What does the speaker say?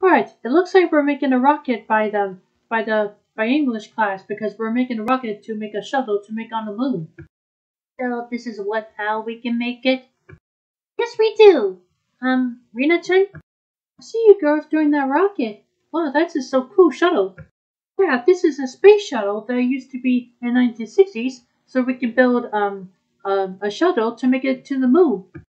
Alright, it looks like we're making a rocket by English class because we're making a rocket to make a shuttle to make on the moon. So this is how we can make it? Yes, we do. Rina-chan, I see you girls doing that rocket. Wow, that's a so cool shuttle. Yeah, this is a space shuttle that used to be in the 1960s, so we can build a shuttle to make it to the moon.